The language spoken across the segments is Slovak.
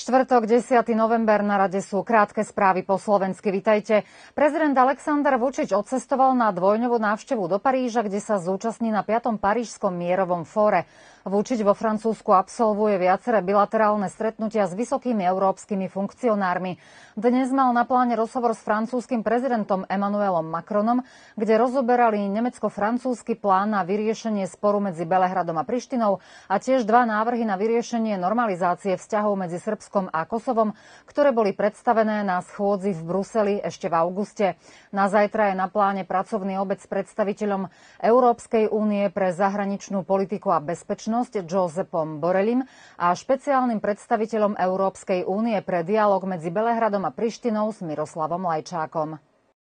Štvrtok, 10. november, na rade sú krátke správy po slovensky. Vitajte. Prezident Alexander Vučić odcestoval na dvojdňovú návštevu do Paríža, kde sa zúčastní na 5. parížskom mierovom fóre. Vučić vo Francúzsku absolvuje viaceré bilaterálne stretnutia s vysokými európskymi funkcionármi. Dnes mal na pláne rozhovor s francúzskym prezidentom Emmanuelom Macronom, kde rozoberali nemecko-francúzsky plán na vyriešenie sporu medzi Belehradom a Prištinou a tiež dva návrhy na vyriešenie normalizácie vzťahov medzi Srbskom a Kosovom, ktoré boli predstavené na schôdzi v Bruseli ešte v auguste. Na zajtra je na pláne pracovný obed s predstaviteľom Európskej únie pre zahraničnú politiku a bezpečnosť Josepom Borrelim a špeciálnym predstaviteľom Európskej únie pre dialog medzi Belehradom a Prištinou s Miroslavom Lajčákom.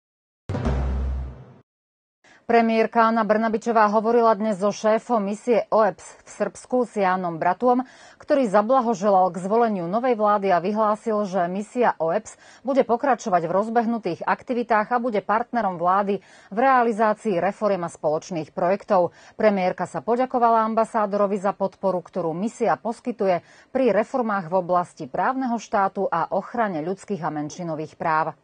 Premiérka Anna Brnabičová hovorila dnes so šéfom misie OEBS v Srbsku s Jánom Bratuom, ktorý zablahoželal k zvoleniu novej vlády a vyhlásil, že misia OEBS bude pokračovať v rozbehnutých aktivitách a bude partnerom vlády v realizácii reforiem a spoločných projektov. Premiérka sa poďakovala ambasádorovi za podporu, ktorú misia poskytuje pri reformách v oblasti právneho štátu a ochrane ľudských a menšinových práv.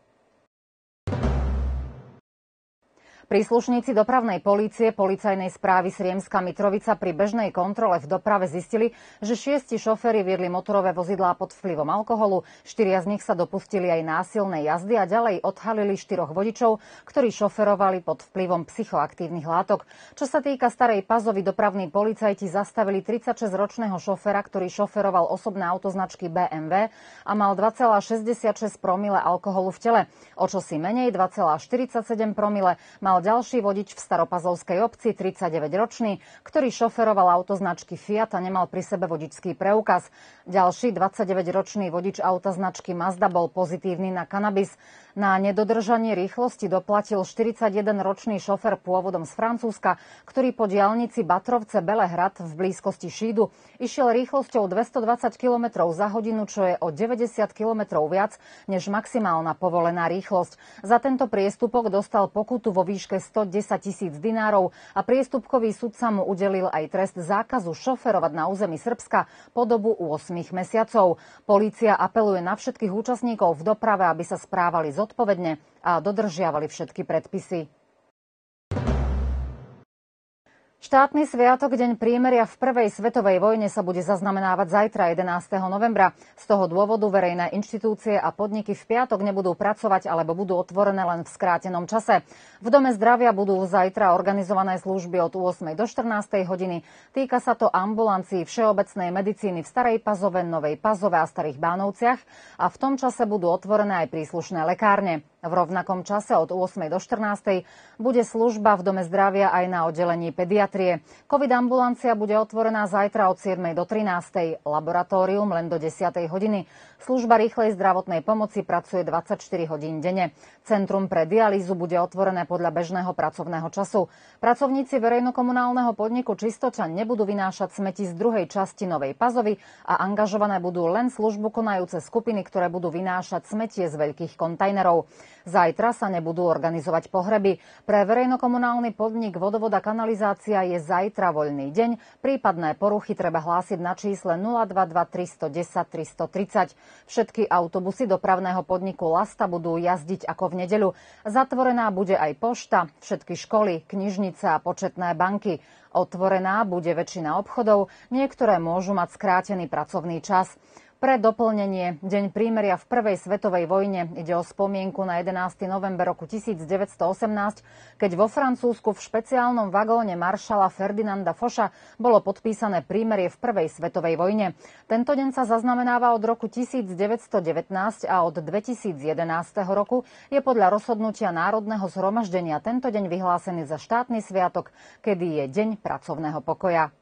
Príslušníci dopravnej polície policajnej správy Sriemska Mitrovica pri bežnej kontrole v doprave zistili, že 6 šoféri viedli motorové vozidlá pod vplyvom alkoholu, 4 z nich sa dopustili aj násilnej jazdy a ďalej odhalili 4 vodičov, ktorí šoferovali pod vplyvom psychoaktívnych látok. Čo sa týka Starej Pazovy, dopravní policajti zastavili 36-ročného šoféra, ktorý šoferoval osobné auto značky BMW a mal 2,66 promile alkoholu v tele. O čosi menej 2,47 promile mal ďalší vodič v Staropazovskej obci, 39-ročný, ktorý šoferoval auto značky Fiat a nemal pri sebe vodičský preukaz. Ďalší 29-ročný vodič auta značky Mazda bol pozitívny na kanabis. Na nedodržanie rýchlosti doplatil 41-ročný šofer pôvodom z Francúzska, ktorý po diaľnici Batrovce Belehrad v blízkosti Šídu išiel rýchlosťou 220 km za hodinu, čo je o 90 km viac než maximálna povolená rýchlosť. Za tento priestupok dostal pokutu vo výške 110 000 dinárov a priestupkový sudca mu udelil aj trest zákazu šoferovať na území Srbska po dobu 8 mesiacov. Polícia apeluje na všetkých účastníkov v doprave, aby sa správali zodpovedne a dodržiavali všetky predpisy. Štátny sviatok Deň prímeria v prvej svetovej vojne sa bude zaznamenávať zajtra 11. novembra. Z toho dôvodu verejné inštitúcie a podniky v piatok nebudú pracovať alebo budú otvorené len v skrátenom čase. V Dome zdravia budú zajtra organizované služby od 8. do 14. hodiny. Týka sa to ambulancií všeobecnej medicíny v Starej Pazove, Novej Pazove a Starých Bánovciach a v tom čase budú otvorené aj príslušné lekárne. V rovnakom čase od 8. do 14. bude služba v Dome zdravia aj na oddelení pediatrie. Covid ambulancia bude otvorená zajtra od 7. do 13. Laboratórium len do 10. hodiny. Služba rýchlej zdravotnej pomoci pracuje 24 hodín denne. Centrum pre dialýzu bude otvorené podľa bežného pracovného času. Pracovníci verejnokomunálneho podniku Čistočan nebudú vynášať smeti z druhej časti Novej Pazovy a angažované budú len službu konajúce skupiny, ktoré budú vynášať smetie z veľkých kontajnerov. Zajtra sa nebudú organizovať pohreby. Pre verejnokomunálny podnik Vodovod a kanalizácia je zajtra voľný deň. Prípadné poruchy treba hlásiť na čísle 022 310 330. Všetky autobusy dopravného podniku Lasta budú jazdiť ako v nedeľu. Zatvorená bude aj pošta, všetky školy, knižnice a početné banky. Otvorená bude väčšina obchodov, niektoré môžu mať skrátený pracovný čas. Pre doplnenie, Deň prímeria v prvej svetovej vojne ide o spomienku na 11. november roku 1918, keď vo Francúzsku v špeciálnom vagóne maršala Ferdinanda Foscha bolo podpísané prímerie v prvej svetovej vojne. Tento deň sa zaznamenáva od roku 1919 a od 2011 roku je podľa rozhodnutia Národného zhromaždenia tento deň vyhlásený za štátny sviatok, kedy je Deň pracovného pokoja.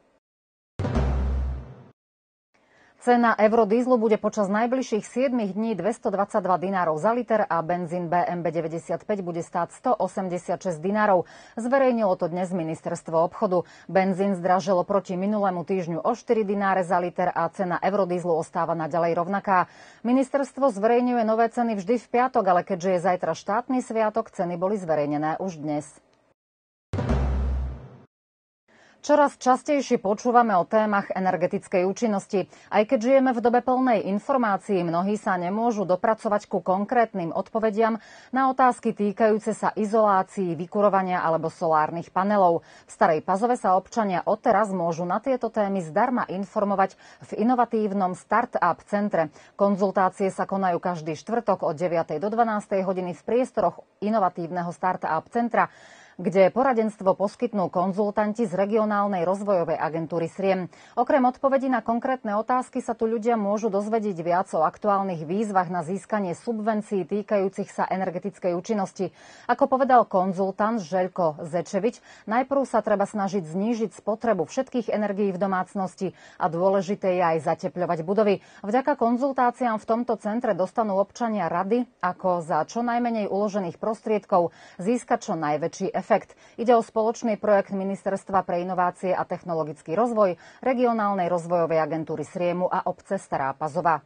Cena eurodízlu bude počas najbližších 7 dní 222 dinárov za liter a benzín BMB 95 bude stáť 186 dinárov. Zverejnilo to dnes ministerstvo obchodu. Benzín zdražilo proti minulému týždňu o 4 dináre za liter a cena eurodízlu ostáva naďalej rovnaká. Ministerstvo zverejňuje nové ceny vždy v piatok, ale keďže je zajtra štátny sviatok, ceny boli zverejnené už dnes. Čoraz častejšie počúvame o témach energetickej účinnosti. Aj keď žijeme v dobe plnej informácií, mnohí sa nemôžu dopracovať ku konkrétnym odpovediam na otázky týkajúce sa izolácií, vykurovania alebo solárnych panelov. V Starej Pazove sa občania odteraz môžu na tieto témy zdarma informovať v inovatívnom Start-up centre. Konzultácie sa konajú každý štvrtok od 9. do 12. hodiny v priestoroch inovatívneho Start-up centra, kde poradenstvo poskytnú konzultanti z regionálnej rozvojovej agentúry SRIEM. Okrem odpovedí na konkrétne otázky sa tu ľudia môžu dozvedieť viac o aktuálnych výzvach na získanie subvencií týkajúcich sa energetickej účinnosti. Ako povedal konzultant Žeľko Zečevič, najprv sa treba snažiť znížiť spotrebu všetkých energií v domácnosti a dôležité je aj zatepľovať budovy. Vďaka konzultáciám v tomto centre dostanú občania rady, ako za čo najmenej uložených prostriedkov získať čo najväčší efekt. Ide o spoločný projekt Ministerstva pre inovácie a technologický rozvoj, regionálnej rozvojovej agentúry SRIEMu a obce Stará Pazova.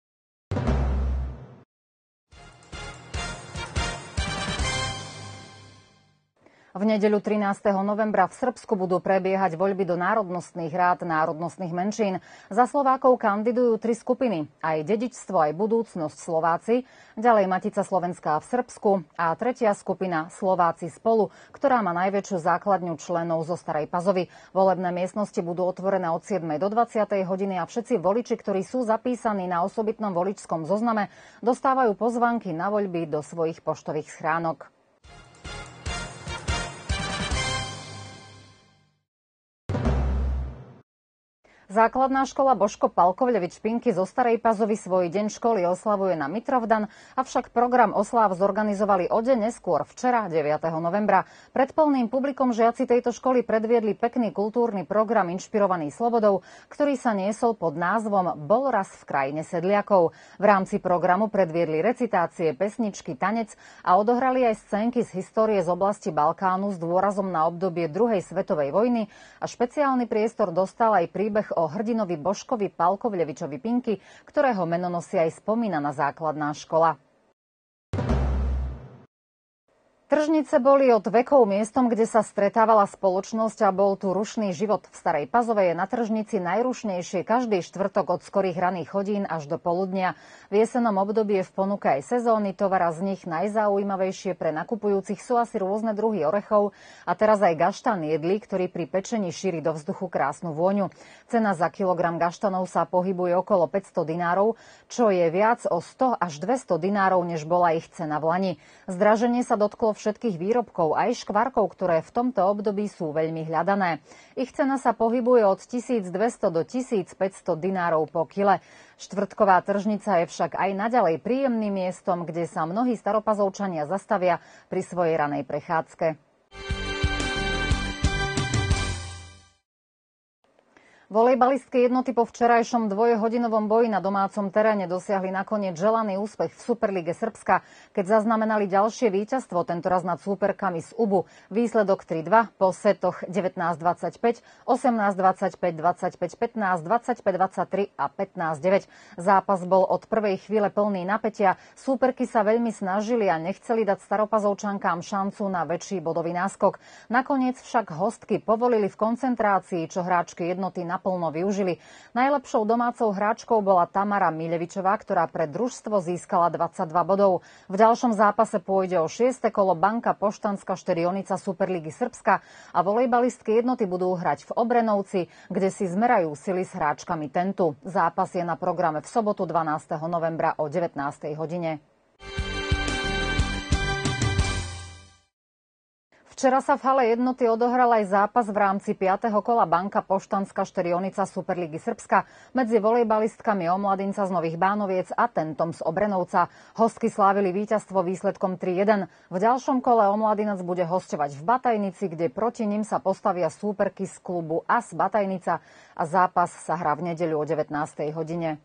V nedeľu 13. novembra v Srbsku budú prebiehať voľby do národnostných rád národnostných menšín. Za Slovákov kandidujú 3 skupiny. Aj dedičstvo, aj budúcnosť Slováci, ďalej Matica Slovenská v Srbsku a tretia skupina Slováci spolu, ktorá má najväčšiu základňu členov zo Starej Pazovy. Volebné miestnosti budú otvorené od 7. do 20. hodiny a všetci voliči, ktorí sú zapísaní na osobitnom voličskom zozname, dostávajú pozvánky na voľby do svojich poštových schránok. Základná škola Božko Palkovľevič Pinky zo Starej Pazovy svoj deň školy oslavuje na Mitrovdan, avšak program osláv zorganizovali o deň neskôr, včera 9. novembra. Pred plným publikom žiaci tejto školy predviedli pekný kultúrny program inšpirovaný slobodou, ktorý sa niesol pod názvom Bol raz v krajine sedliakov. V rámci programu predviedli recitácie, pesničky, tanec a odohrali aj scénky z histórie z oblasti Balkánu s dôrazom na obdobie druhej svetovej vojny a špeciálny priestor dostal aj príbeh o hrdinovi Božkovi Palkovľevičovi Pinky, ktorého meno nosí aj spomínaná základná škola. Tržnice boli od vekov miestom, kde sa stretávala spoločnosť a bol tu rušný život. V Starej Pazove je na tržnici najrušnejšie každý štvrtok od skorých raných hodín až do poludnia. V jesennom období je v ponuke aj sezóny tovar a z nich najzaujímavejšie pre nakupujúcich sú asi rôzne druhy orechov a teraz aj gaštan jedlí, ktorý pri pečení šíri do vzduchu krásnu vôňu. Cena za kilogram gaštanov sa pohybuje okolo 500 dinárov, čo je viac o 100 až 200 dinárov, než bola ich cena v lani. Zdraženie sa dotklo všetkých výrobkov, aj škvarkov, ktoré v tomto období sú veľmi hľadané. Ich cena sa pohybuje od 1200 do 1500 dinárov po kile. Štvrtková tržnica je však aj naďalej príjemným miestom, kde sa mnohí staropazovčania zastavia pri svojej ranej prechádzke. Volejbalistky jednoty po včerajšom dvojhodinovom boji na domácom teréne dosiahli nakoniec želaný úspech v Superlige Srbska, keď zaznamenali ďalšie víťazstvo, tentoraz nad súperkami z UBU. Výsledok 3-2 po setoch 19-25, 18-25, 25-15, 25-23 a 15-9. Zápas bol od prvej chvíle plný napätia. Súperky sa veľmi snažili a nechceli dať staropazovčankám šancu na väčší bodový náskok. Nakoniec však hostky povolili v koncentrácii, čo hráčky jednoty naplno využili. Najlepšou domácou hráčkou bola Tamara Milevičová, ktorá pre družstvo získala 22 bodov. V ďalšom zápase pôjde o 6. kolo Banka Poštanská Šterionica Superligy Srbska a volejbalistky jednoty budú hrať v Obrenovci, kde si zmerajú sily s hráčkami Tentu. Zápas je na programe v sobotu 12. novembra o 19. hodine. Včera sa v hale jednoty odohral aj zápas v rámci 5. kola Banka Poštanská Šterionica Superligy Srbska medzi volejbalistkami Omladinca z Nových Bánoviec a Tentom z Obrenovca. Hostky slávili víťazstvo výsledkom 3-1. V ďalšom kole Omladinac bude hosťovať v Batajnici, kde proti nim sa postavia súperky z klubu AS Batajnica a zápas sa hrá v nedeľu o 19. hodine.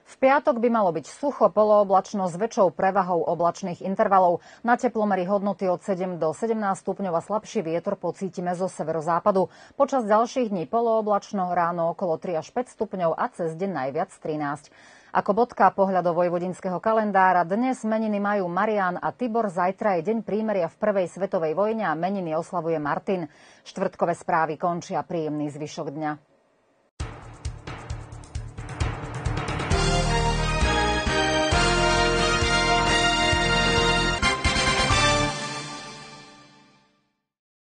V piatok by malo byť sucho, polooblačno s väčšou prevahou oblačných intervalov. Na teplomery hodnoty od 7 do 17 stupňov a slabší vietor pocítime zo severozápadu. Počas ďalších dní polooblačno, ráno okolo 3 až 5 stupňov a cez deň najviac 13. Ako bodka pohľadu vojvodinského kalendára dnes meniny majú Marián a Tibor, zajtra je deň prímeria v prvej svetovej vojne a meniny oslavuje Martin. Štvrtkové správy končia, príjemný zvyšok dňa.